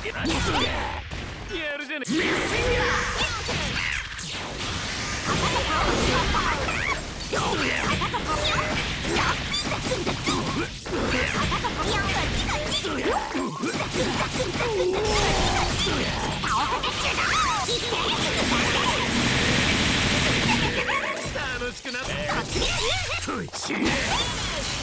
るじゃねえ。楽しくなった。